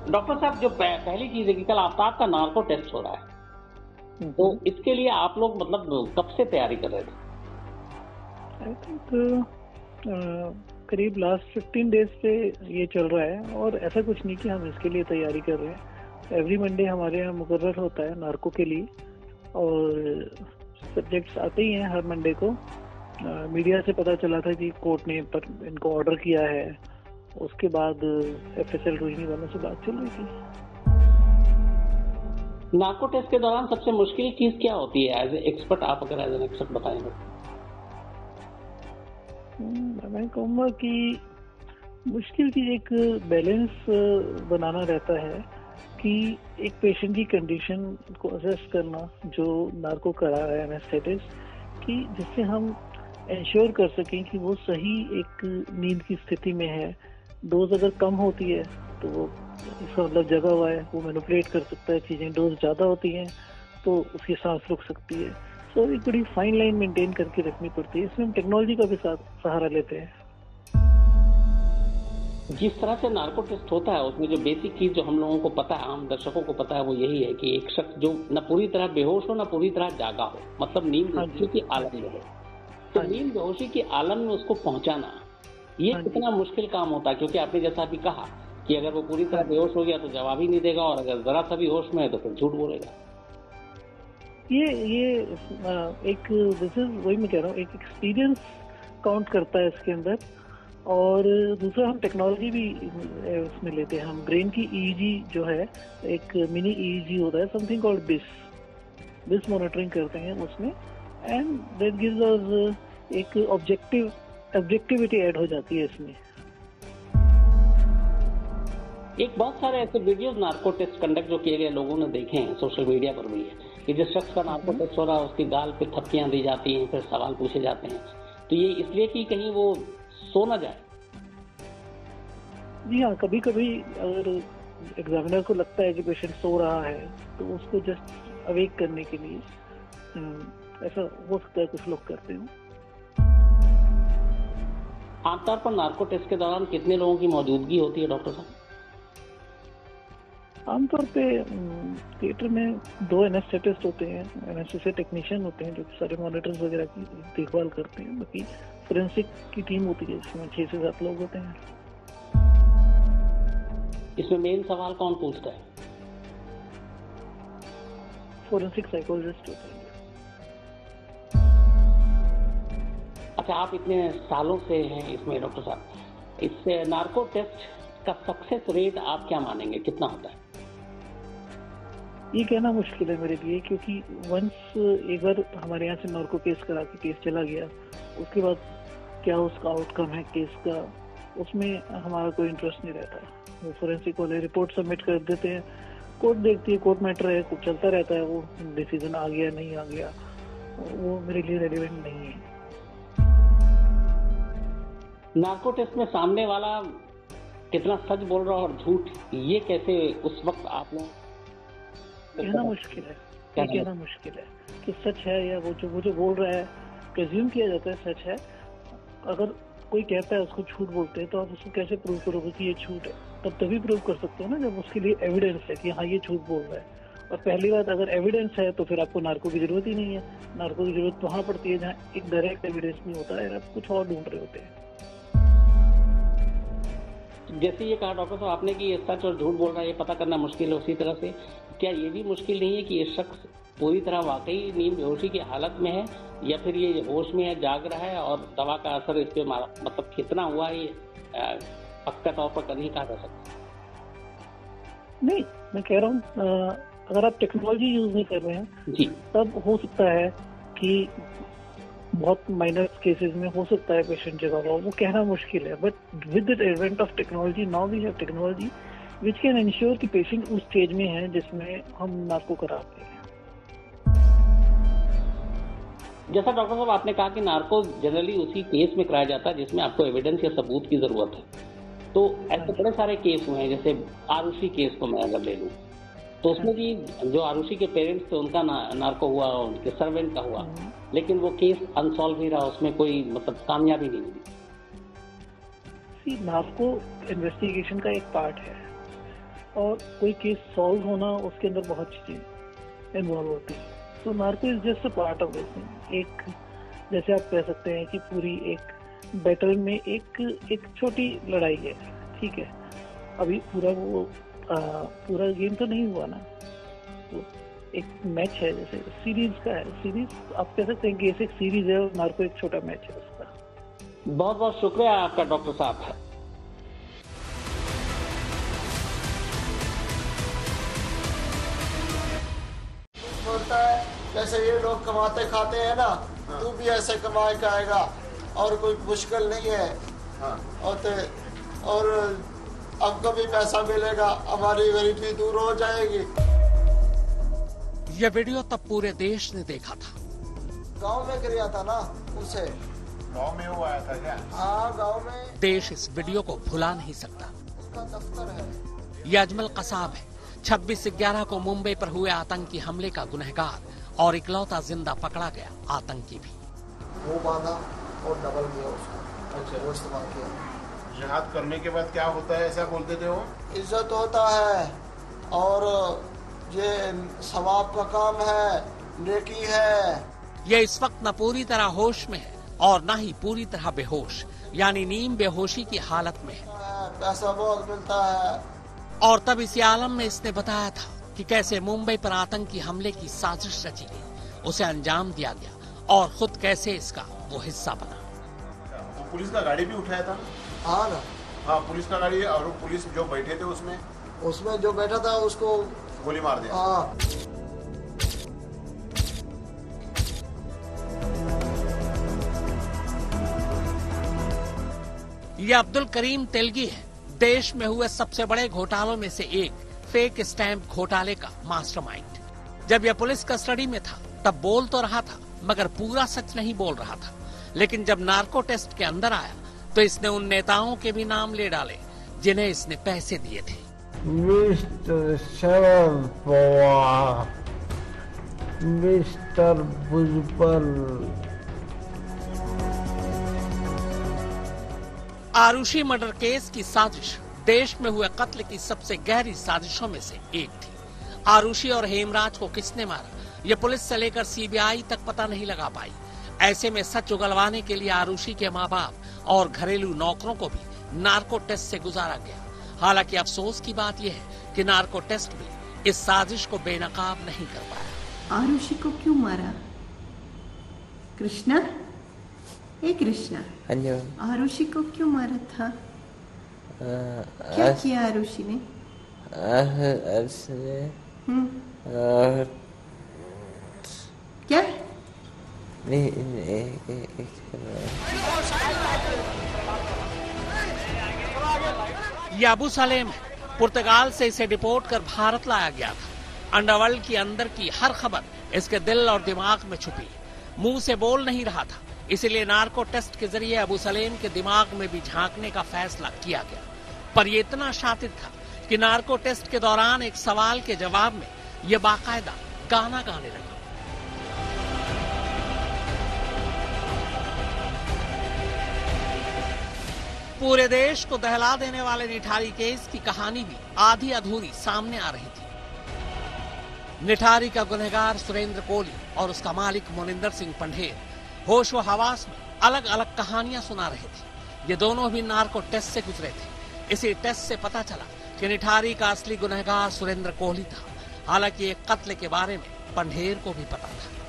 Doctor साहब, जो पहली चीज है कि कल आफ्ताब का नार्को टेस्ट हो रहा है, तो इसके लिए आप लोग मतलब कब से तैयारी कर रहे थे? आई थिंक करीब लास्ट 15 डेज से ये चल रहा है, और ऐसा कुछ नहीं कि हम इसके लिए तैयारी कर रहे हैं। एवरी मंडे हमारे यहाँ मुकर्रर होता है नार्को के लिए, और सब्जेक्ट्स आते ही हैं हर मंडे को। मीडिया से पता चला था कि कोर्ट ने इनको ऑर्डर किया है, उसके बाद FSL रोहिणी वालों से बात चल रही थी। नार्को टेस्ट के दौरान सबसे मुश्किल चीज क्या होती है एज ए एक्सपर्ट? आप अगर एज एन एक्सपर्ट बताएंगे। मैं कहूँगा कि मुश्किल चीज एक बैलेंस बनाना रहता है कि एक पेशेंट की कंडीशन को असेस करना जो नार्को करा रहा है एनेस्थेटिस्ट, कि जिससे हम इंश्योर कर सकें कि वो सही एक नींद की स्थिति में है। डोज अगर कम होती है तो वो इसका मतलब जगा हुआ है, वो मैनिपुलेट कर सकता है चीज़ें। डोज ज़्यादा होती हैं तो उसकी सांस रुक सकती है। तो एक बड़ी फाइन लाइन मेंटेन करके रखनी पड़ती है। इसमें हम टेक्नोलॉजी का भी सहारा लेते हैं। जिस तरह से नार्को टेस्ट होता है उसमें जो बेसिक चीज जो हम लोगों को पता है, आम दर्शकों को पता है, वो यही है कि एक शख्स जो न पूरी तरह बेहोश हो न पूरी तरह जागा हो, मतलब नींद बेहोशी की आलम में हो, तो नींद बेहोशी की आलम में उसको पहुंचाना ये कितना मुश्किल काम होता है? क्योंकि आपने जैसा अभी कहा कि अगर वो पूरी तरह बेहोश हो गया तो जवाब ही नहीं देगा, और अगर जरा सा भी होश में है तो फिर झूठ बोलेगा। ये एक दिस इज वही मैं कह रहा हूँ, एक एक्सपीरियंस काउंट करता है इसके अंदर। और दूसरा हम टेक्नोलॉजी भी उसमें लेते हैं। हम ब्रेन की EEG जो है, एक मिनी EEG होता है, समथिंग कॉल्ड बिस मॉनिटरिंग करते हैं उसमें, एंड दैट गिव्स अस एक ऑब्जेक्टिविटी ऐड हो जाती है इसमें। एक बहुत सारे ऐसे वीडियोस नार्को टेस्ट कंडक्ट जो किए गए लोगों ने देखे हैं, सोशल मीडिया पर भी है, कि जिस शख्स का नार्को टेस्ट हो रहा है उसकी गाल पे थपकियां दी जाती हैं, फिर सवाल पूछे जाते हैं, तो ये इसलिए कि कहीं वो सो ना जाए। जी हाँ, कभी कभी अगर एग्जामिनर को लगता है कि पेशेंट सो रहा है तो उसको जस्ट अवेक करने के लिए ऐसा हो सकता है, कुछ लोग करते हो। आमतौर पर नार्को टेस्ट के दौरान कितने लोगों की मौजूदगी होती है डॉक्टर साहब? आमतौर पे थिएटर में 2 एनेस्थेटिस्ट होते हैं, एनेस्थेसिया टेक्नीशियन होते हैं जो सारे मॉनिटर्स वगैरह की देखभाल करते हैं। बाकी फोरेंसिक की टीम होती है जिसमें 6 से 7 लोग होते हैं। इसमें मेन सवाल कौन पूछता है? फोरेंसिक साइकोलॉजिस्ट होते हैं। अच्छा, आप इतने सालों से हैं इसमें डॉक्टर साहब, इससे नार्को टेस्ट का सक्सेस रेट आप क्या मानेंगे, कितना होता है? ये कहना मुश्किल है मेरे लिए, क्योंकि वंस एक बार हमारे यहाँ से नार्को केस करा के केस चला गया, उसके बाद क्या उसका आउटकम है केस का, उसमें हमारा कोई इंटरेस्ट नहीं रहता। वो फोरेंसिक वाले रिपोर्ट सबमिट कर देते हैं, कोर्ट देखती है, कोर्ट मैटर है, कुछ चलता रहता है, वो डिसीजन आ गया नहीं आ गया, वो मेरे लिए रेलिवेंट नहीं है। नार्को टेस्ट में सामने वाला कितना सच बोल रहा है और झूठ, ये कैसे उस वक्त आप लोग कहना मुश्किल है? कहना मुश्किल है कि सच है या वो जो बोल रहा है प्रेज्यूम किया जाता है सच है। अगर कोई कहता है उसको झूठ बोलते हैं तो आप उसको कैसे प्रूव करोगे कि ये झूठ है? तब तभी प्रूव कर सकते हो ना जब उसके लिए एविडेंस है कि हाँ ये झूठ बोल रहा है। और पहली बात, अगर एविडेंस है तो फिर आपको नार्को की जरूरत ही नहीं है। नार्को की जरूरत वहाँ पड़ती है जहाँ एक डायरेक्ट एविडेंस नहीं होता है, आप कुछ और ढूंढ रहे होते हैं। जैसे ये कहा डॉक्टर साहब आपने कि ये सच और झूठ बोल रहा है, ये पता करना मुश्किल है, उसी तरह से क्या ये भी मुश्किल नहीं है कि ये शख्स पूरी तरह वाकई नींद बेहोशी की हालत में है या फिर ये होश में है, जाग रहा है, और दवा का असर इस पे मतलब कितना हुआ है ये पक्का तौर पर नहीं कहा जा सकता? नहीं, मैं कह रहा हूँ अगर आप टेक्नोलॉजी यूज नहीं कर रहे हैं जी, तब हो सकता है कि बहुत माइनर केसेस में हो सकता है पेशेंट जगह हुआ, वो कहना मुश्किल है। But with the advent of technology, now we have technology which can ensure कि पेशेंट उस स्टेज में है जिसमें हम नार्को कराते हैं। जैसा डॉक्टर साहब आपने कहा कि नार्को जनरली उसी केस में कराया जाता है जिसमें आपको एविडेंस या सबूत की जरूरत है, तो ऐसे बड़े सारे केस हुए हैं, जैसे आरुषि केस को मैं अगर ले लूँ तो उसमें भी जो आरुषि के पेरेंट्स थे उनका नार्को हुआ, उनके सर्वेंट का हुआ, लेकिन वो केस अनसॉल्व ही रहा, उसमें कोई मतलब कामयाबी नहीं मिली। नार्को इन्वेस्टिगेशन का एक पार्ट है, और कोई केस सॉल्व होना, उसके अंदर बहुत चीजें इन्वॉल्व होती है। तो narco is just a part of this thing. एक जैसे आप कह सकते हैं कि पूरी एक बैटल में एक छोटी लड़ाई है, ठीक है। अभी पूरा गेम तो नहीं हुआ ना, तो एक मैच है, जैसे सीरीज का है। सीरीज आप कह सकते हैं कि ऐसे एक सीरीज है और नार्को एक छोटा मैच है उसका। बहुत बहुत शुक्रिया आपका डॉक्टर साहब। बोलता है जैसे ये लोग कमाते खाते हैं ना, तू भी ऐसे कमा के आएगा और कोई मुश्किल नहीं है। और हमको भी पैसा मिलेगा, हमारी गरीबी दूर हो जाएगी। यह वीडियो तब पूरे देश ने देखा था। गांव में गिरा था ना, उसे गांव में वो आया था क्या? हाँ, गांव में। देश इस वीडियो को भुला नहीं सकता। उसका दफ्तर है। यह अजमल कसाब है, 26/11 को मुंबई पर हुए आतंकी हमले का गुनहगार और इकलौता जिंदा पकड़ा गया आतंकी भी। वो बांधा और डबल किया उसको। अच्छा, वो इस्तेमाल किया। जिहाद करने के बाद क्या होता है, ऐसा बोलते थे वो? इज्जत होता है और ये सवाब का काम है, नेकी है। यह इस वक्त न पूरी तरह होश में है और न ही पूरी तरह बेहोश, यानी नीम बेहोशी की हालत में है। पैसा बहुत मिलता है। और तब इसी आलम में इसने बताया था कि कैसे मुंबई पर आतंकी हमले की साजिश रची गई, उसे अंजाम दिया गया और खुद कैसे इसका वो हिस्सा बना। वो पुलिस का गाड़ी भी उठाया था। हाँ ना। हाँ, पुलिस का गाड़ी, और पुलिस जो बैठे थे उसमें जो बैठा था उसको गोली मार दिया। हाँ। ये अब्दुल करीम तेलगी है, देश में हुए सबसे बड़े घोटालों में से एक फेक स्टैंप घोटाले का मास्टरमाइंड। जब यह पुलिस कस्टडी में था तब बोल तो रहा था, मगर पूरा सच नहीं बोल रहा था। लेकिन जब नार्को टेस्ट के अंदर आया तो इसने उन नेताओं के भी नाम ले डाले जिन्हें इसने पैसे दिए थे। Mister Sharad Pawar, mister Bhujbal. Aarushi murder case की साजिश देश में हुए कत्ल की सबसे गहरी साजिशों में से एक थी। आरुषि और हेमराज को किसने मारा, ये पुलिस से लेकर सीबीआई तक पता नहीं लगा पाई। ऐसे में सच उगलवाने के लिए आरुषि के माँ बाप और घरेलू नौकरों को भी नार्को टेस्ट से गुजारा गया। हालांकि अफसोस की बात यह है कि नार्को टेस्ट भी इस साजिश को बेनकाब नहीं कर पाया। आरुषि को क्यों मारा? कृष्णा, ए कृष्णा, आरुषि को क्यों मारा था? क्या किया आरुषि ने? क्या? ये अबू सलेम है, पुर्तगाल से इसे डिपोर्ट कर भारत लाया गया था। अंडरवर्ल्ड की अंदर की हर खबर इसके दिल और दिमाग में छुपी, मुंह से बोल नहीं रहा था। इसलिए नार्को टेस्ट के जरिए अबू सलेम के दिमाग में भी झांकने का फैसला किया गया। पर ये इतना शातिर था कि नार्को टेस्ट के दौरान एक सवाल के जवाब में ये बाकायदा गाना गाने लगा। पूरे देश को दहला देने वाले निठारी केस की कहानी भी आधी अधूरी सामने आ रही थी। निठारी का गुनहगार सुरेंद्र कोहली और उसका मालिक मोनिंदर सिंह पंढेर होश व हवास में अलग अलग कहानियां सुना रहे थे। ये दोनों भी नार्को टेस्ट से गुजरे थे। इसी टेस्ट से पता चला कि निठारी का असली गुनहगार सुरेंद्र कोहली था। हालांकि एक कत्ल के बारे में पंढेर को भी पता था।